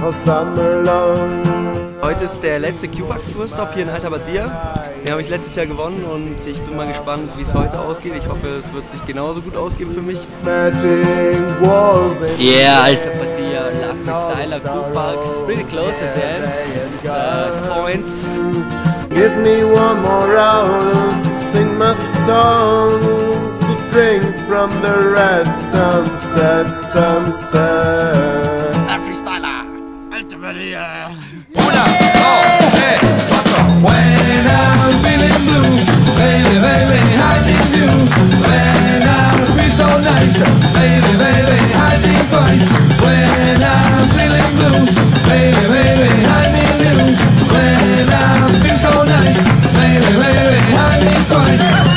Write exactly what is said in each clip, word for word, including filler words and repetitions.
all summer long. Heute ist der letzte Q-Bucks Tour Stop hier in Alta Badia. Den habe ich letztes Jahr gewonnen und ich bin mal gespannt, wie es heute ausgeht. Ich hoffe, es wird sich genauso gut ausgehen für mich. Yeah, Alta Badia, Lucky Styler, Q-Bucks, pretty close at the end. Here's the points. Give me one more round to sing my songs, to drink from the red sunset, sunset. La Freestyler, Alta Badia. Una, dos, tres, cuatro. When I'm feeling blue, baby, baby, I need you. When I feel so nice, baby, baby, I think twice. When I'm feeling blue, baby, baby, I need you. When I feel so nice, baby, baby, I think twice.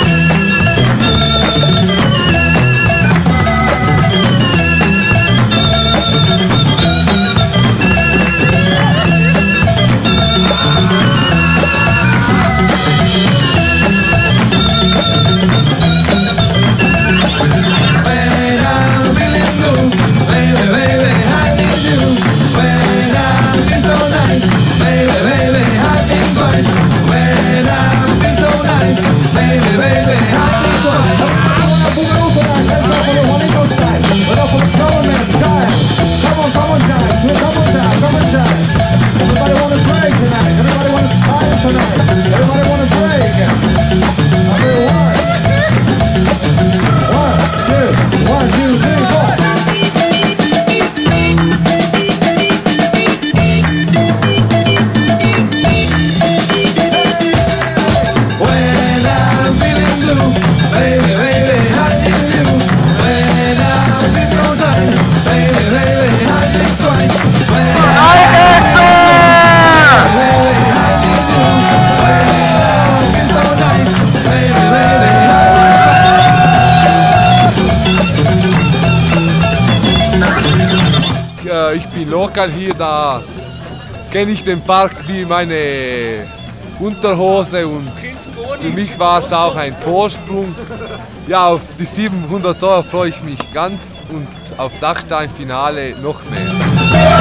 Ich bin lokal hier, da kenne ich den Park wie meine Unterhose und für mich war es auch ein Vorsprung. Ja, auf die siebenhundert Euro freue ich mich ganz und auf Dachstein-Finale noch mehr.